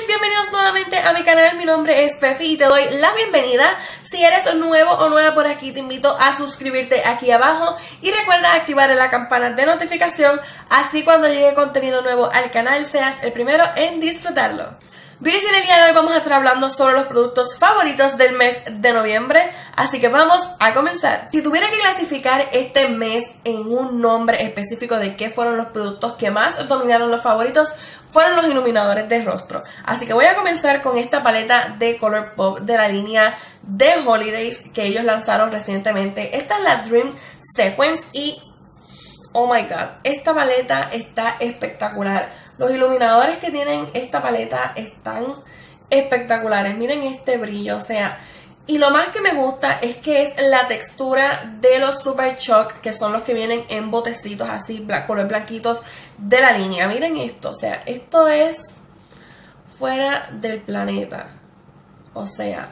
bienvenidos nuevamente a mi canal. Mi nombre es Fefi y te doy la bienvenida. Si eres nuevo o nueva por aquí, te invito a suscribirte aquí abajo y recuerda activar la campana de notificación, así cuando llegue contenido nuevo al canal seas el primero en disfrutarlo. Beauty, en el día de hoy vamos a estar hablando sobre los productos favoritos del mes de noviembre, así que vamos a comenzar. Si tuviera que clasificar este mes en un nombre específico de qué fueron los productos que más dominaron los favoritos, fueron los iluminadores de rostro. Así que voy a comenzar con esta paleta de Colourpop de la línea de Holidays que ellos lanzaron recientemente. Esta es la Dream Sequence y oh my god, esta paleta está espectacular. Los iluminadores que tienen esta paleta están espectaculares. Miren este brillo, o sea, y lo más que me gusta es que es la textura de los Super Shock, que son los que vienen en botecitos así, color blanquitos de la línea. Miren esto, o sea, esto es fuera del planeta. O sea,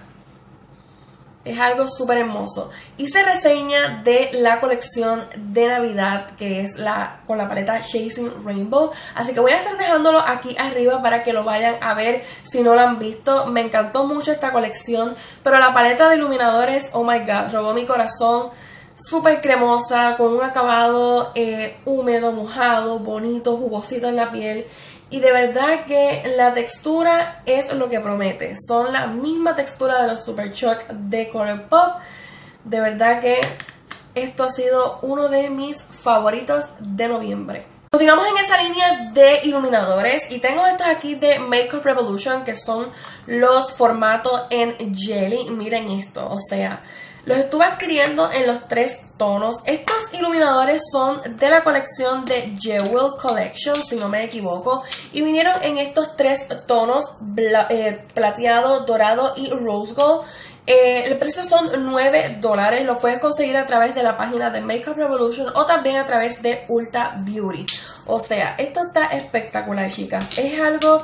es algo súper hermoso. Hice reseña de la colección de Navidad, que es con la paleta Chasing Rainbow. Así que voy a estar dejándolo aquí arriba para que lo vayan a ver si no lo han visto. Me encantó mucho esta colección, pero la paleta de iluminadores, oh my god, robó mi corazón. Súper cremosa, con un acabado húmedo, mojado, bonito, jugosito en la piel. Y de verdad que la textura es lo que promete. Son la misma textura de los Super Shock de Colourpop. De verdad que esto ha sido uno de mis favoritos de noviembre. Continuamos en esa línea de iluminadores y tengo estos aquí de Makeup Revolution, que son los formatos en jelly. Miren esto, o sea, los estuve adquiriendo en los 3 tonos. Estos iluminadores son de la colección de Jewel Collection, si no me equivoco. Y vinieron en estos 3 tonos, plateado, dorado y rose gold. El precio son $9. Lo puedes conseguir a través de la página de Makeup Revolution o también a través de Ulta Beauty. O sea, esto está espectacular, chicas. Es algo,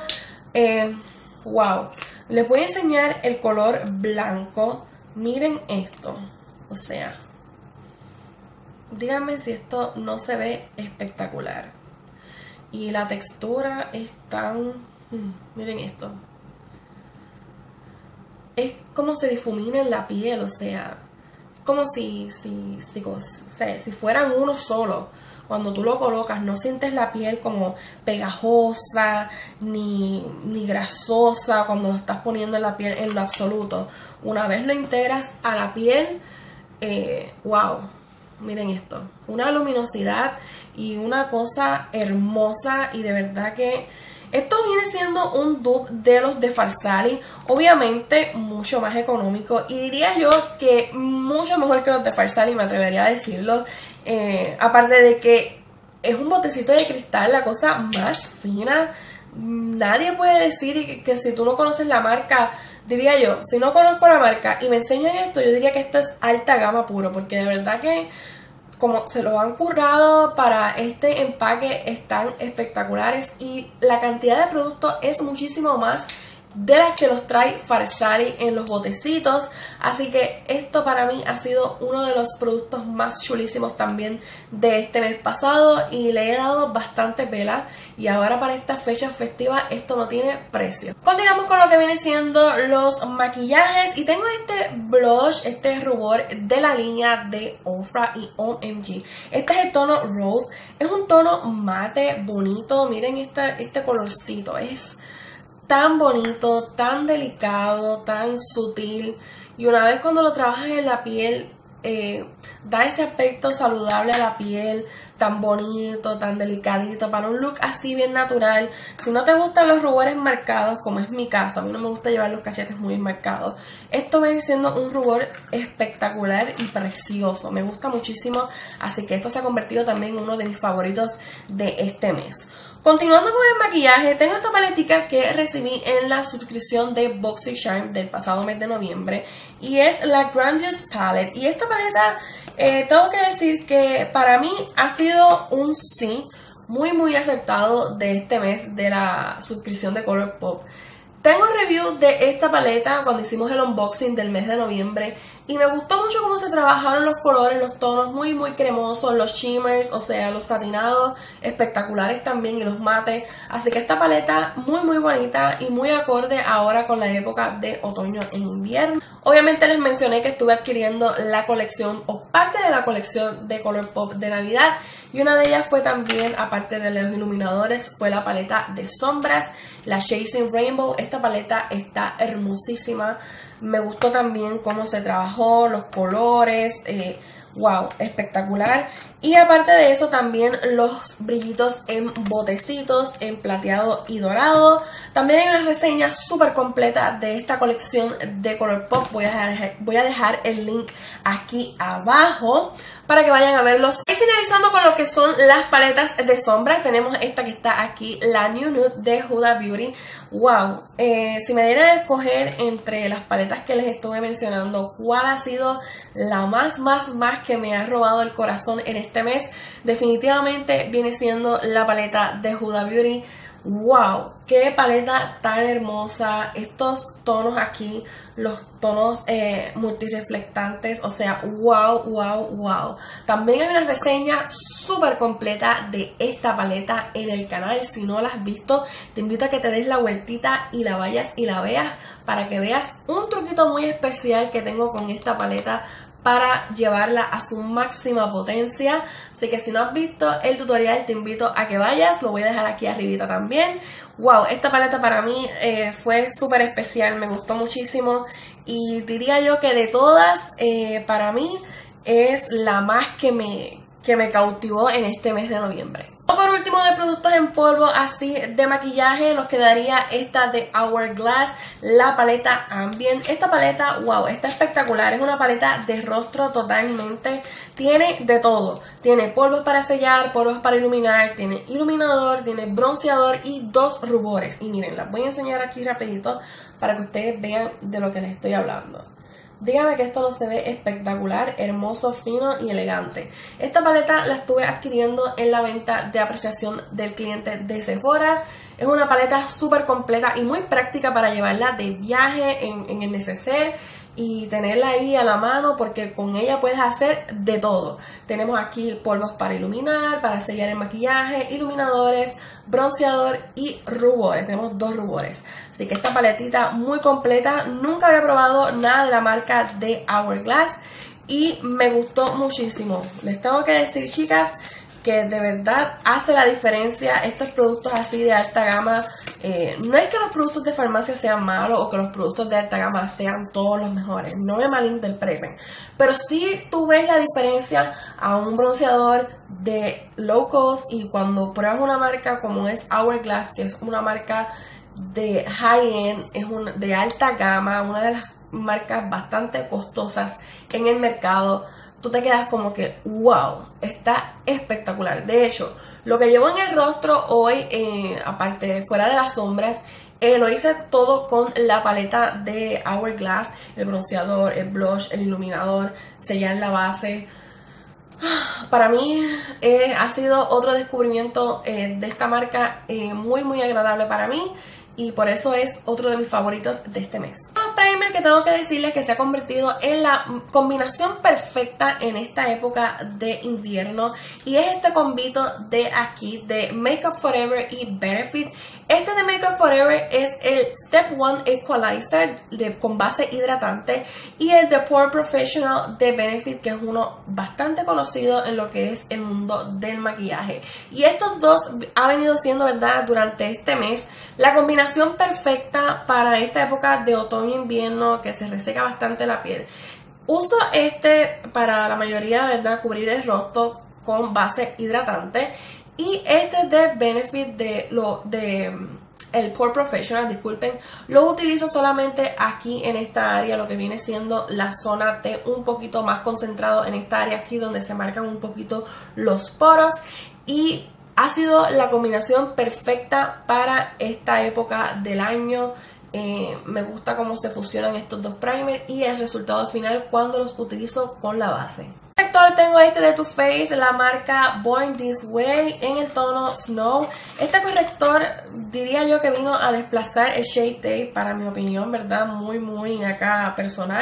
wow. Les voy a enseñar el color blanco. Miren esto, o sea, díganme si esto no se ve espectacular. Y la textura es tan... miren esto. Es como se difumina en la piel, o sea, como si fueran uno solo. Cuando tú lo colocas no sientes la piel como pegajosa ni grasosa cuando lo estás poniendo en la piel en lo absoluto. Una vez lo integras a la piel, wow, miren esto. Una luminosidad y una cosa hermosa y de verdad que esto viene siendo un dupe de los de Farsali, obviamente mucho más económico y diría yo que mucho mejor que los de Farsali, me atrevería a decirlo. Aparte de que es un botecito de cristal, la cosa más fina. Nadie puede decir que si tú no conoces la marca, diría yo, si no conozco la marca y me enseñan esto, yo diría que esto es alta gama puro, porque de verdad que como se lo han currado para este empaque están espectaculares y la cantidad de productos es muchísimo más de las que los trae Farsali en los botecitos. Así que esto para mí ha sido uno de los productos más chulísimos también de este mes pasado y le he dado bastante pela y ahora para esta fecha festiva esto no tiene precio. Continuamos con lo que viene siendo los maquillajes y tengo este blush, este rubor de la línea de Ofra y OMG. Este es el tono Rose, es un tono mate bonito. Miren este colorcito, es tan bonito, tan delicado, tan sutil y una vez cuando lo trabajas en la piel da ese aspecto saludable a la piel, tan bonito, tan delicadito, para un look así bien natural. Si no te gustan los rubores marcados, como es mi caso, a mí no me gusta llevar los cachetes muy marcados, esto viene siendo un rubor espectacular y precioso, me gusta muchísimo, así que esto se ha convertido también en uno de mis favoritos de este mes. Continuando con el maquillaje, tengo esta paletica que recibí en la suscripción de BoxyCharm del pasado mes de noviembre y es la Gorgeous Palette. Y esta paleta, tengo que decir que para mí ha sido un sí muy acertado de este mes de la suscripción de Colourpop. Tengo review de esta paleta cuando hicimos el unboxing del mes de noviembre y me gustó mucho cómo se trabajaron los colores, los tonos muy cremosos, los shimmers, o sea, los satinados espectaculares también y los mates. Así que esta paleta muy bonita y muy acorde ahora con la época de otoño e invierno. Obviamente les mencioné que estuve adquiriendo la colección o parte de la colección de Colourpop de Navidad, y una de ellas fue también, aparte de los iluminadores, fue la paleta de sombras, la Chasing Rainbow. Esta paleta está hermosísima, me gustó también cómo se trabajó, los colores, wow, espectacular. Y aparte de eso también los brillitos en botecitos, en plateado y dorado. También hay una reseña súper completa de esta colección de Colourpop. Voy a dejar el link aquí abajo para que vayan a verlos. Y finalizando con lo que son las paletas de sombra, tenemos esta que está aquí, la New Nude de Huda Beauty. Wow, si me dieran a escoger entre las paletas que les estuve mencionando, ¿cuál ha sido la más que me ha robado el corazón en este mes? Definitivamente viene siendo la paleta de Huda Beauty. Wow, qué paleta tan hermosa. Estos tonos aquí, los tonos multireflectantes, o sea, wow. También hay una reseña súper completa de esta paleta en el canal. Si no la has visto, te invito a que te des la vueltita y la vayas y la veas para que veas un truquito muy especial que tengo con esta paleta para llevarla a su máxima potencia. Así que si no has visto el tutorial, te invito a que vayas, lo voy a dejar aquí arribita también. Wow, esta paleta para mí fue súper especial, me gustó muchísimo, y diría yo que de todas, para mí es la más que me cautivó en este mes de noviembre. Por último, de productos en polvo así de maquillaje, nos quedaría esta de Hourglass, la paleta Ambient. Esta paleta, wow, está espectacular. Es una paleta de rostro totalmente. Tiene de todo. Tiene polvos para sellar, polvos para iluminar, tiene iluminador, tiene bronceador y dos rubores. Y miren, las voy a enseñar aquí rapidito para que ustedes vean de lo que les estoy hablando. Dígame que esto no se ve espectacular, hermoso, fino y elegante. Esta paleta la estuve adquiriendo en la venta de apreciación del cliente de Sephora. Es una paleta súper completa y muy práctica para llevarla de viaje en el neceser y tenerla ahí a la mano, porque con ella puedes hacer de todo. Tenemos aquí polvos para iluminar, para sellar el maquillaje, iluminadores, bronceador y rubores. Tenemos dos rubores. Así que esta paletita muy completa. Nunca había probado nada de la marca de Hourglass y me gustó muchísimo. Les tengo que decir, chicas, que de verdad hace la diferencia estos productos así de alta gama. No es que los productos de farmacia sean malos o que los productos de alta gama sean todos los mejores, no me malinterpreten, pero sí tú ves la diferencia a un bronceador de low cost, y cuando pruebas una marca como es Hourglass, que es una marca de high-end, es de alta gama, una de las marcas bastante costosas en el mercado, tú te quedas como que wow, está espectacular. De hecho, lo que llevo en el rostro hoy, aparte de fuera de las sombras, lo hice todo con la paleta de Hourglass, el bronceador, el blush, el iluminador, sellar la base. Para mí ha sido otro descubrimiento de esta marca, muy agradable para mí, y por eso es otro de mis favoritos de este mes. Un primer que tengo que decirles que se ha convertido en la combinación perfecta en esta época de invierno, y es este combito de aquí de Makeup Forever y Benefit. Este de Makeup Forever es el Step 1 Equalizer con base hidratante, y el de Pore Professional de Benefit, que es uno bastante conocido en lo que es el mundo del maquillaje. Y estos dos ha venido siendo, ¿verdad?, durante este mes la combinación perfecta para esta época de otoño-invierno, que se reseca bastante la piel. Uso este para la mayoría, ¿verdad?, cubrir el rostro con base hidratante. Y este de Benefit el Pore Professional, disculpen, lo utilizo solamente aquí en esta área, lo que viene siendo la zona T, un poquito más concentrado en esta área aquí donde se marcan un poquito los poros, y ha sido la combinación perfecta para esta época del año. Me gusta cómo se fusionan estos dos primers y el resultado final cuando los utilizo con la base. Corrector tengo este de Too Faced, la marca Born This Way, en el tono Snow. Este corrector diría yo que vino a desplazar el Shade Tape, para mi opinión, ¿verdad? Muy acá personal,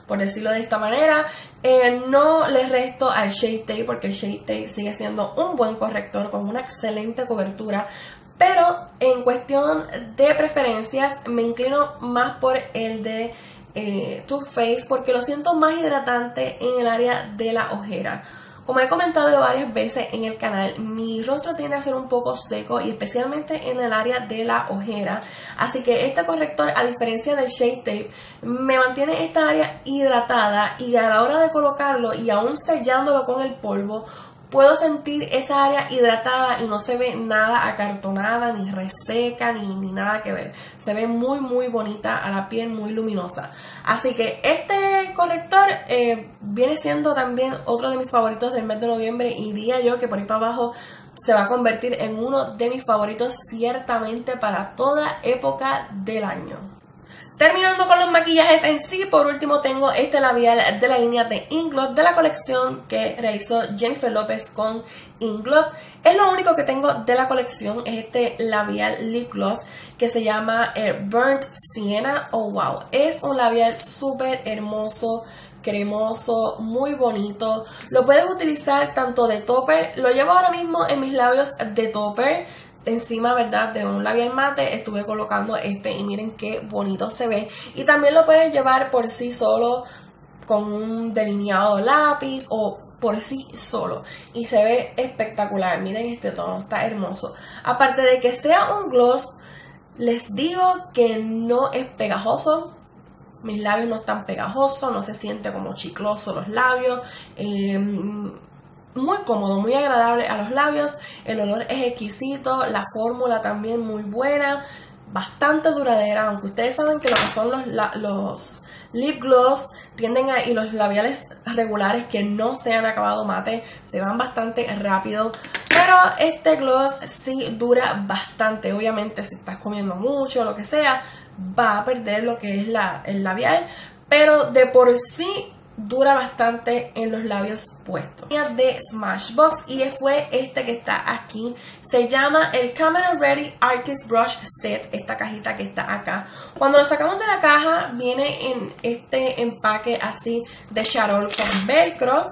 por decirlo de esta manera. No le resto al Shade Tape porque el Shade Tape sigue siendo un buen corrector con una excelente cobertura. Pero en cuestión de preferencias me inclino más por el de Too Faced porque lo siento más hidratante en el área de la ojera. Como he comentado varias veces en el canal, mi rostro tiende a ser un poco seco y especialmente en el área de la ojera. Así que este corrector, a diferencia del Shade Tape, me mantiene esta área hidratada y a la hora de colocarlo y aún sellándolo con el polvo, puedo sentir esa área hidratada y no se ve nada acartonada, ni reseca, ni nada que ver. Se ve muy muy bonita a la piel, muy luminosa. Así que este corrector viene siendo también otro de mis favoritos del mes de noviembre y diría yo que por ahí para abajo se va a convertir en uno de mis favoritos ciertamente para toda época del año. Terminando con los maquillajes en sí, por último tengo este labial de la línea de Inglot de la colección que realizó Jennifer Lopez con Inglot. Es lo único que tengo de la colección, es este labial lip gloss que se llama Burnt Sienna. Oh wow, es un labial súper hermoso, cremoso, muy bonito. Lo puedes utilizar tanto de topper, lo llevo ahora mismo en mis labios de topper. Encima, ¿verdad?, de un labial mate estuve colocando este y miren qué bonito se ve. Y también lo puedes llevar por sí solo con un delineado lápiz o por sí solo y se ve espectacular. Miren este tono, está hermoso. Aparte de que sea un gloss, les digo que no es pegajoso. Mis labios no están pegajosos, no se siente como chicloso los labios. Muy cómodo, muy agradable a los labios, el olor es exquisito, la fórmula también muy buena, bastante duradera, aunque ustedes saben que lo que son los lip gloss tienden a, y los labiales regulares que no se han acabado mate, se van bastante rápido, pero este gloss sí dura bastante. Obviamente si estás comiendo mucho o lo que sea, va a perder lo que es el labial, pero de por sí dura bastante en los labios puestos. De Smashbox y fue este que está aquí. Se llama el Camera Ready Artist Brush Set. Esta cajita que está acá. Cuando lo sacamos de la caja viene en este empaque así de charol con velcro.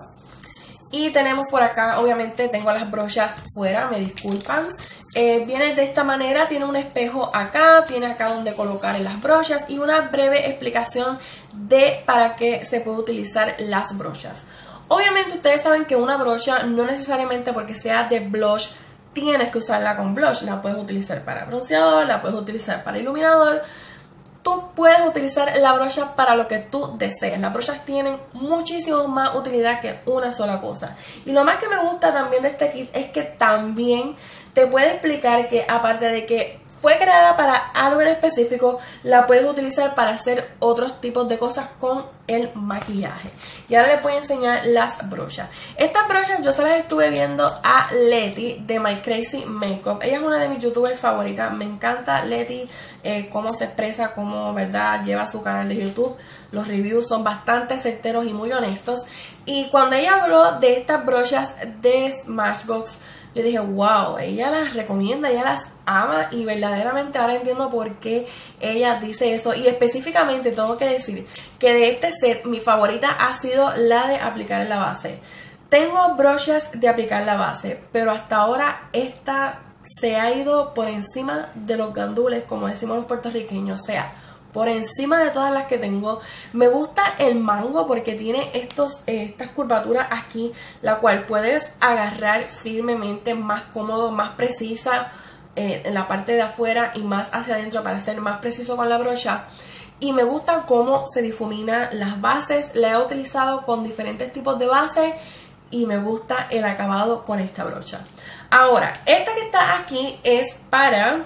Y tenemos por acá, obviamente tengo las brochas fuera, me disculpan. Viene de esta manera, tiene un espejo acá, tiene acá donde colocar las brochas y una breve explicación de para qué se puede utilizar las brochas. Obviamente ustedes saben que una brocha no necesariamente porque sea de blush tienes que usarla con blush. La puedes utilizar para bronceador, la puedes utilizar para iluminador. Tú puedes utilizar la brocha para lo que tú desees. Las brochas tienen muchísimo más utilidad que una sola cosa. Y lo más que me gusta también de este kit es que también te puede explicar que aparte de que fue creada para algo en específico, la puedes utilizar para hacer otros tipos de cosas con el maquillaje. Y ahora les voy a enseñar las brochas. Estas brochas yo se las estuve viendo a Leti de My Crazy Makeup. Ella es una de mis youtubers favoritas. Me encanta Leti, cómo se expresa, cómo, ¿verdad?, lleva su canal de YouTube. Los reviews son bastante certeros y muy honestos. Y cuando ella habló de estas brochas de Smashbox, yo dije, wow, ella las recomienda, ella las ama y verdaderamente ahora entiendo por qué ella dice eso. Y específicamente tengo que decir que de este set mi favorita ha sido la de aplicar en la base. Tengo brochas de aplicar la base, pero hasta ahora esta se ha ido por encima de los gandules, como decimos los puertorriqueños, o sea, por encima de todas las que tengo. Me gusta el mango porque tiene estas curvaturas aquí, la cual puedes agarrar firmemente, más cómodo, más precisa en la parte de afuera y más hacia adentro para ser más preciso con la brocha. Y me gusta cómo se difuminan las bases. La he utilizado con diferentes tipos de bases y me gusta el acabado con esta brocha. Ahora, esta que está aquí es para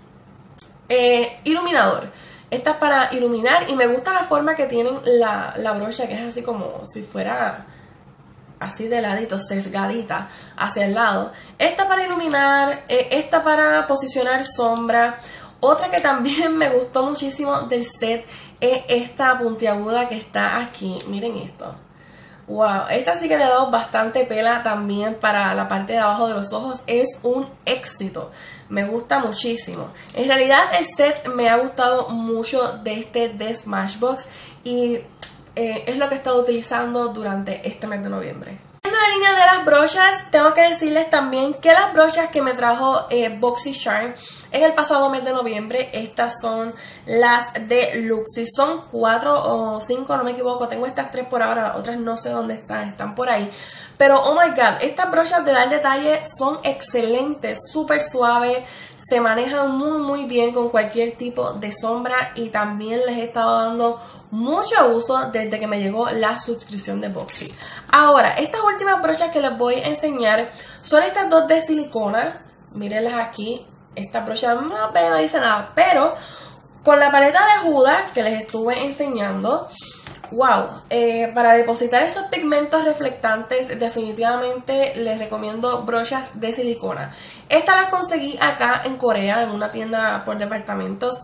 iluminador. Esta es para iluminar y me gusta la forma que tienen la brocha, que es así como si fuera así de ladito, sesgadita hacia el lado. Esta para iluminar, esta para posicionar sombra. Otra que también me gustó muchísimo del set es esta puntiaguda que está aquí. Miren esto. Wow, esta sí que le he dado bastante pela también para la parte de abajo de los ojos. Es un éxito. Me gusta muchísimo. En realidad el set me ha gustado mucho de este de Smashbox. Y es lo que he estado utilizando durante este mes de noviembre. En la línea de las brochas, tengo que decirles también que las brochas que me trajo BoxyCharm en el pasado mes de noviembre, estas son las de Luxie. Son 4 o 5, no me equivoco. Tengo estas 3 por ahora, las otras no sé dónde están por ahí. Pero oh my god, estas brochas de dar detalle son excelentes, súper suaves, se manejan muy bien con cualquier tipo de sombra y también les he estado dando mucho uso desde que me llegó la suscripción de Boxy. Ahora, estas últimas brochas que les voy a enseñar son estas dos de silicona. Mírenlas aquí. Esta brocha no dice nada, pero con la paleta de Huda que les estuve enseñando, wow, para depositar esos pigmentos reflectantes definitivamente les recomiendo brochas de silicona. Estas las conseguí acá en Corea en una tienda por departamentos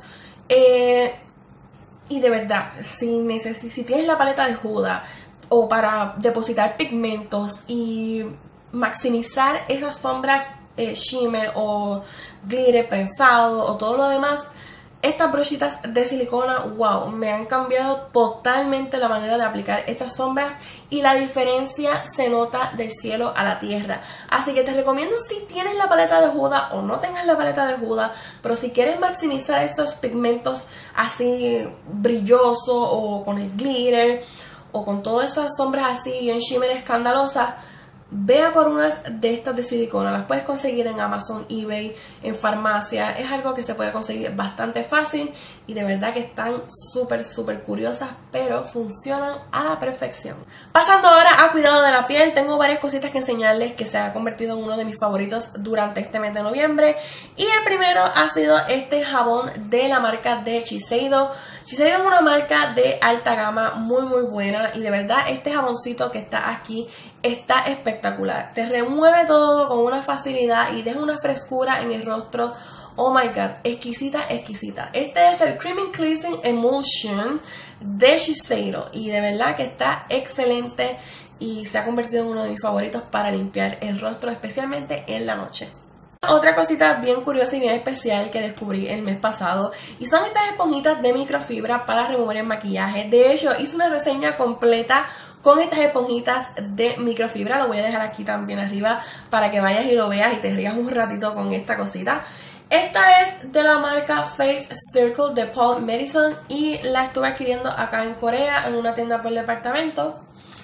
y de verdad, si tienes la paleta de Huda o para depositar pigmentos y maximizar esas sombras shimmer o glitter prensado o todo lo demás, estas brochitas de silicona, wow, me han cambiado totalmente la manera de aplicar estas sombras y la diferencia se nota del cielo a la tierra. Así que te recomiendo, si tienes la paleta de Huda o no tengas la paleta de Huda, pero si quieres maximizar esos pigmentos así brillosos o con el glitter o con todas esas sombras así bien shimmer escandalosas, vea por unas de estas de silicona. Las puedes conseguir en Amazon, eBay, en farmacia. Es algo que se puede conseguir bastante fácil y de verdad que están súper curiosas, pero funcionan a la perfección. Pasando ahora a cuidado de la piel, tengo varias cositas que enseñarles que se ha convertido en uno de mis favoritos durante este mes de noviembre. Y el primero ha sido este jabón de la marca de Shiseido. Shiseido es una marca de alta gama muy buena y de verdad este jaboncito que está aquí está espectacular. Te remueve todo con una facilidad y deja una frescura en el rostro. Oh my god, exquisita. Este es el Creamy Cleansing Emulsion de Shiseido y de verdad que está excelente y se ha convertido en uno de mis favoritos para limpiar el rostro, especialmente en la noche. Otra cosita bien curiosa y bien especial que descubrí el mes pasado y son estas esponjitas de microfibra para remover el maquillaje. De hecho, hice una reseña completa con estas esponjitas de microfibra. Lo voy a dejar aquí también arriba para que vayas y lo veas y te rías un ratito con esta cosita. Esta es de la marca Face Circle de Paul Madison y la estuve adquiriendo acá en Corea en una tienda por departamento.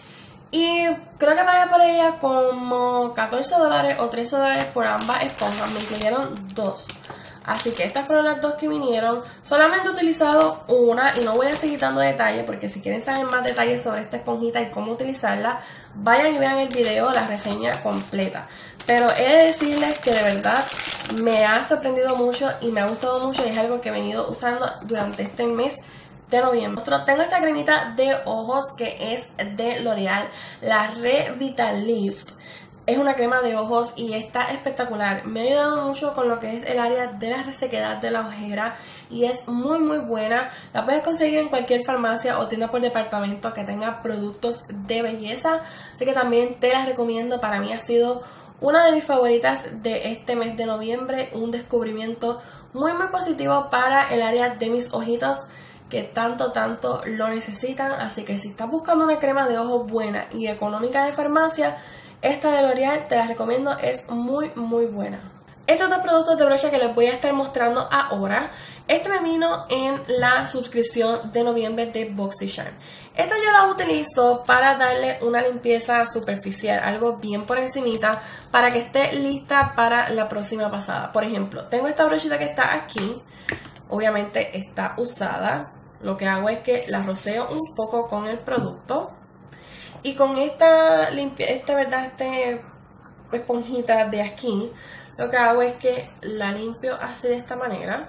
Y creo que pagué por ella como $14 o $13 por ambas esponjas. Me incluyeron 2. Así que estas fueron las 2 que vinieron. Solamente he utilizado una y no voy a seguir dando detalles porque si quieren saber más detalles sobre esta esponjita y cómo utilizarla, vayan y vean el video, la reseña completa. Pero he de decirles que de verdad me ha sorprendido mucho y me ha gustado mucho y es algo que he venido usando durante este mes de noviembre. Tengo esta cremita de ojos que es de L'Oreal, la Revitalift. Es una crema de ojos y está espectacular. Me ha ayudado mucho con lo que es el área de la resequedad de la ojera y es muy buena. La puedes conseguir en cualquier farmacia o tienda por departamento que tenga productos de belleza. Así que también te las recomiendo. Para mí ha sido una de mis favoritas de este mes de noviembre. Un descubrimiento muy positivo para el área de mis ojitos que tanto lo necesitan. Así que si estás buscando una crema de ojos buena y económica de farmacia, esta de L'Oreal te la recomiendo, es muy buena. Estos dos productos de brocha que les voy a estar mostrando ahora, este me vino en la suscripción de noviembre de BoxyCharm. Esta yo la utilizo para darle una limpieza superficial, algo bien por encimita, para que esté lista para la próxima pasada. Por ejemplo, tengo esta brochita que está aquí, obviamente está usada. Lo que hago es que la roceo un poco con el producto. Y con esta esponjita de aquí, lo que hago es que la limpio así de esta manera.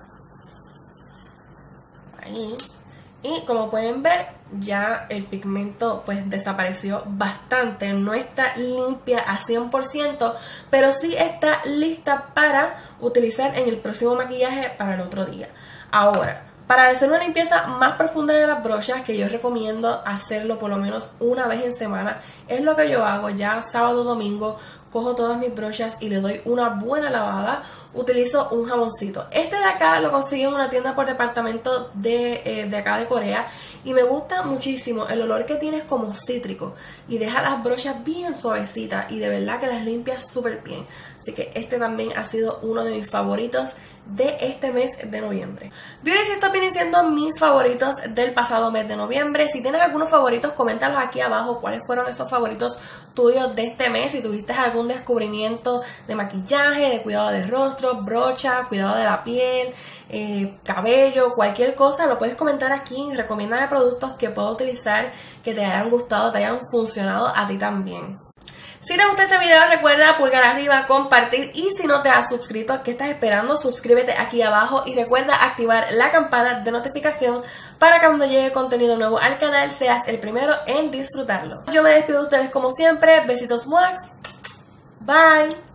Ahí. Y como pueden ver, ya el pigmento pues desapareció bastante. No está limpia a 100%, pero sí está lista para utilizar en el próximo maquillaje para el otro día. Ahora, para hacer una limpieza más profunda de las brochas, que yo recomiendo hacerlo por lo menos una vez en semana, es lo que yo hago ya sábado, domingo, cojo todas mis brochas y le doy una buena lavada, utilizo un jaboncito. Este de acá lo conseguí en una tienda por departamento de acá de Corea y me gusta muchísimo. El olor que tiene es como cítrico y deja las brochas bien suavecitas y de verdad que las limpia súper bien. Así que este también ha sido uno de mis favoritos de este mes de noviembre. Beauty, estos vienen siendo mis favoritos del pasado mes de noviembre. Si tienes algunos favoritos, coméntalos aquí abajo cuáles fueron esos favoritos tuyos de este mes. Si tuviste algún descubrimiento de maquillaje, de cuidado de rostro, brocha, cuidado de la piel, cabello, cualquier cosa, lo puedes comentar aquí. Recomiéndame productos que puedo utilizar, que te hayan gustado, te hayan funcionado a ti también. Si te gustó este video, recuerda pulgar arriba, compartir, y si no te has suscrito, ¿qué estás esperando? Suscríbete aquí abajo y recuerda activar la campana de notificación para que cuando llegue contenido nuevo al canal seas el primero en disfrutarlo. Yo me despido de ustedes como siempre, besitos muax, bye.